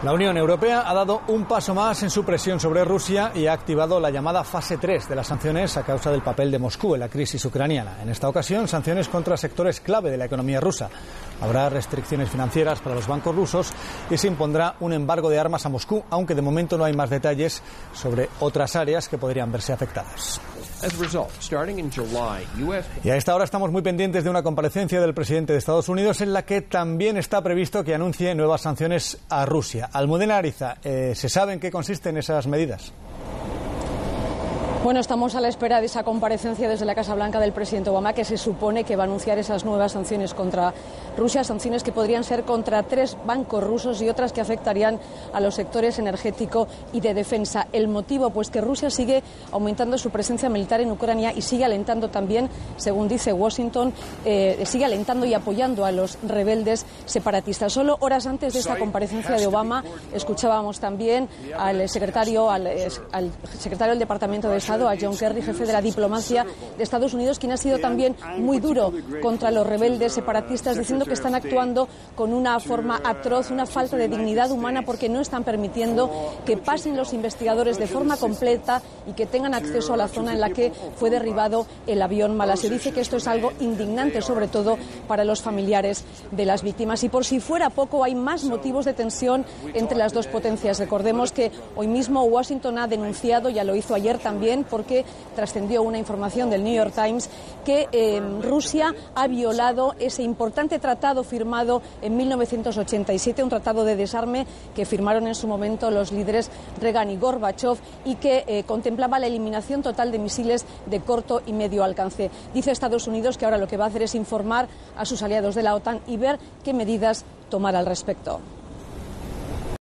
La Unión Europea ha dado un paso más en su presión sobre Rusia y ha activado la llamada fase 3 de las sanciones a causa del papel de Moscú en la crisis ucraniana. En esta ocasión, sanciones contra sectores clave de la economía rusa. Habrá restricciones financieras para los bancos rusos y se impondrá un embargo de armas a Moscú, aunque de momento no hay más detalles sobre otras áreas que podrían verse afectadas. Y a esta hora estamos muy pendientes de una comparecencia del presidente de Estados Unidos en la que también está previsto que anuncie nuevas sanciones a Rusia. Almudena Ariza, ¿se sabe en qué consisten esas medidas? Bueno, estamos a la espera de esa comparecencia desde la Casa Blanca del presidente Obama, que se supone que va a anunciar esas nuevas sanciones contra Rusia, sanciones que podrían ser contra 3 bancos rusos y otras que afectarían a los sectores energético y de defensa. El motivo, pues que Rusia sigue aumentando su presencia militar en Ucrania y sigue alentando también, según dice Washington, sigue alentando y apoyando a los rebeldes separatistas. Solo horas antes de esta comparecencia de Obama escuchábamos también al secretario del Departamento de Estado, a John Kerry, jefe de la diplomacia de Estados Unidos, quien ha sido también muy duro contra los rebeldes separatistas, diciendo que están actuando con una forma atroz, una falta de dignidad humana, porque no están permitiendo que pasen los investigadores de forma completa y que tengan acceso a la zona en la que fue derribado el avión malasio. Dice que esto es algo indignante, sobre todo para los familiares de las víctimas. Y por si fuera poco, hay más motivos de tensión entre las dos potencias. Recordemos que hoy mismo Washington ha denunciado, ya lo hizo ayer también, porque trascendió una información del New York Times, que Rusia ha violado ese importante tratado firmado en 1987, un tratado de desarme que firmaron en su momento los líderes Reagan y Gorbachev y que contemplaba la eliminación total de misiles de corto y medio alcance. Dice Estados Unidos que ahora lo que va a hacer es informar a sus aliados de la OTAN y ver qué medidas tomar al respecto.